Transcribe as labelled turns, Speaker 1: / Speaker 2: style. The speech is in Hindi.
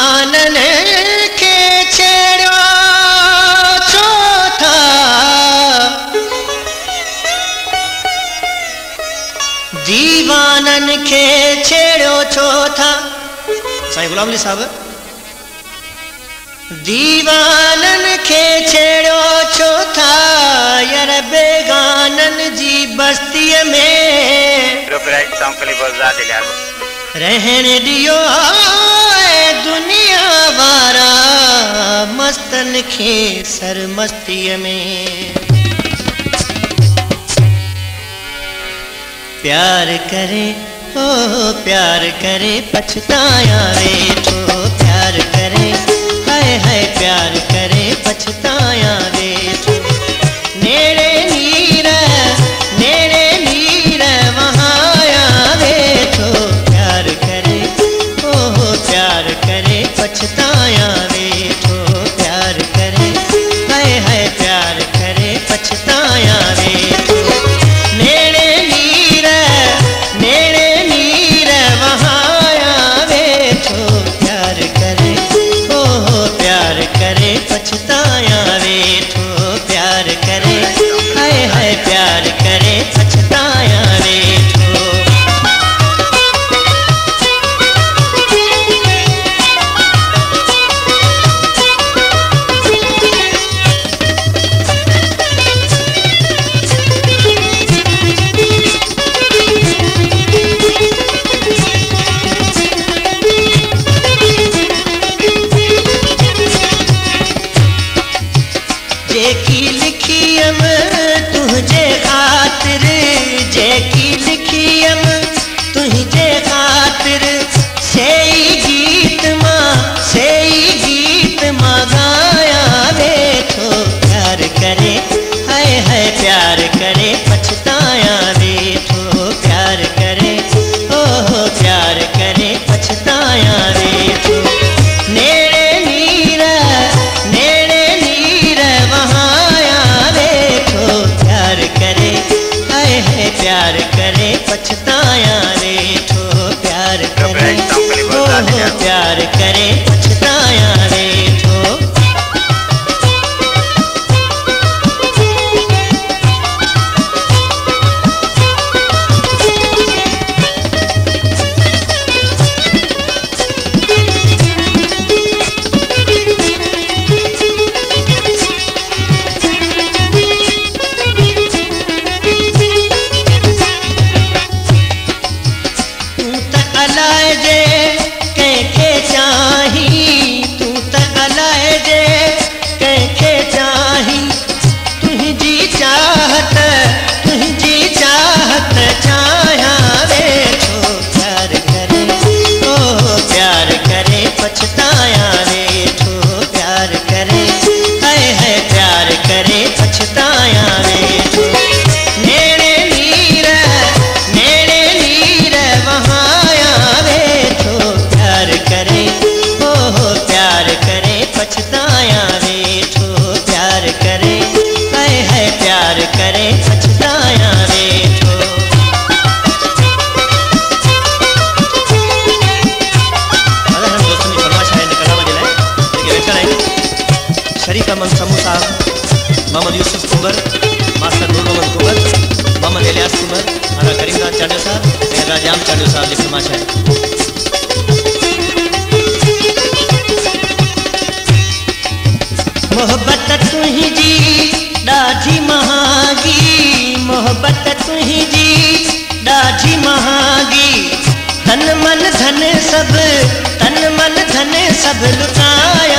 Speaker 1: दीवानन के छेड़ो छो था, दीवानन के छेड़ो छो था। साईं गुलाम अली साहब, दीवानन के छेड़ो छो था यार बेगानन जी बस्ती में, रहन दियो दुनिया वारा मस्तन के सरमस्ती में। प्यार करे ओ प्यार करे पछताया वे तो, प्यार करे हाय हाय प्यार करे पछताया वे तो। नेड़े नीर वहाँ आवे तो, प्यार करे ओ प्यार करे पछताया वे तो, प्यार करे हाय हाय प्यार करे पछताया वे तो। नेड़े नीर वहाँ आवे तो, प्यार करे ओ प्यार करे पछताया वे तो, प्यार करे हाय हाय प्यार करे पछताया वे तो। जेकी लिखियम तुझे खातिर, जेकी लिखियम तुझे खातिर, सेई गीत मां गाया वे तो, प्यार करे हाय हाय प्यार करे पछताया वे तो, प्यार करे ओ प्यार करे पछताया वे तो। नेड़े नीर वहाँ आवे तो, प्यार करे हाय हाय प्यार करे पछताया वे तो, प्यार करे ओ प्यार करे पछताया वे तो। अलाए जे कंहिंखे चाही, तू त अलाए जे कंहिंखे चाही, तुंहिंजी चाहत चाहिया वे तो, प्यार करे ओ प्यार करे पछताया वे तो, प्यार करे हाय हाय प्यार करे पछताया वे तो। नेड़े नीर वहाँ आवे तो, प्यार करे ओ प्यार करे पछताया वे तो, प्यार करे हाय हाय प्यार करे पछताया वे तो। अगर हम दोस्तों की फरमाइश है निकलना मजे लाए लेकिन बैठा नहीं। शरीफ अहमद समू साहब, मोहम्मद यूसुफ कुंवर, मास्टर नूर मोहम्मद कुंवर, मोहम्मद इलियास कुंवर, आला करीमनाथ चांडो साहब, राजाम चांडो साहब की फरमाइश है। मोहब्बत तुझी ॾाढी महांगी, मोहब्बत तुझी ॾाढी महांगी, तन मन धन सब लुटाया